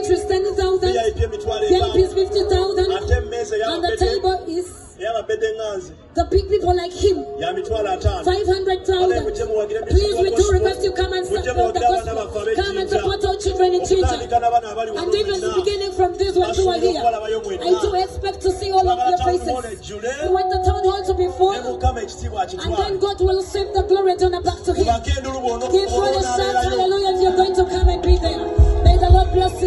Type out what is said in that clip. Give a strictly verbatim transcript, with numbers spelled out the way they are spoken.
entries ten thousand, V I Ps fifty thousand, and the table is the big people like him, five hundred thousand. Please, we do request you come and support the gospel. Come and support our children in Twitter. And even beginning from this one who are here, I do expect to see all of your faces. We want the town hall to be full, and then God will save the glory and turn it back to him. Give God a shout, hallelujah, if you're going to come and be there. May the Lord bless you.